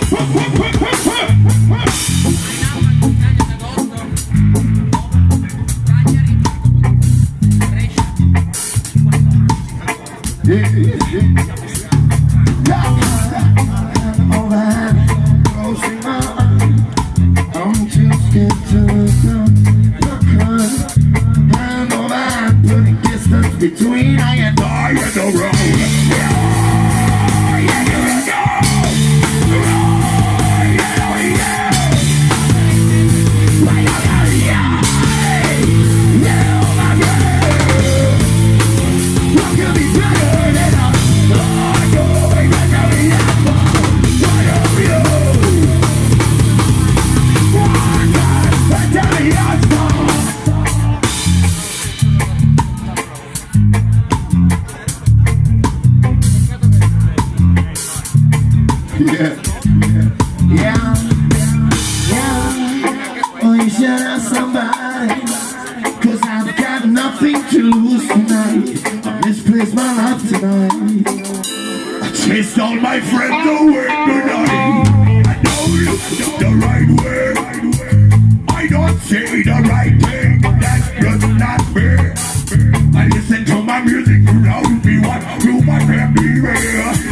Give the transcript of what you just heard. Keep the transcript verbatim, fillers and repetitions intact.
Between I and I and the road. Yeah, yeah, yeah. Oh, you should have somebody, cause I've got nothing to lose tonight. I misplaced my life tonight. I chased all my friends away tonight. I don't the right way. I don't say the right thing. That's just not fair. I listen to my music around me. What do my family wear?